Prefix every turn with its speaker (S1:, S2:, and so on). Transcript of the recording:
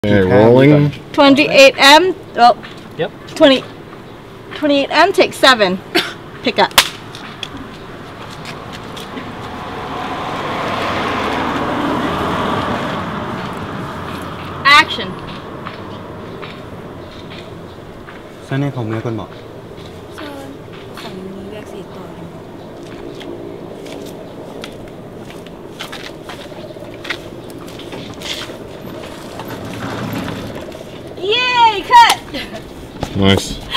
S1: Okay, rolling.
S2: 28M. Oh.
S3: Yep.
S2: 28M. Take 7. Pick up. Action.
S4: 선생님ผมเลยคนบอก
S5: ฝั่งนี้เรียกสีต่อ
S2: Yay! Cut.
S1: Nice.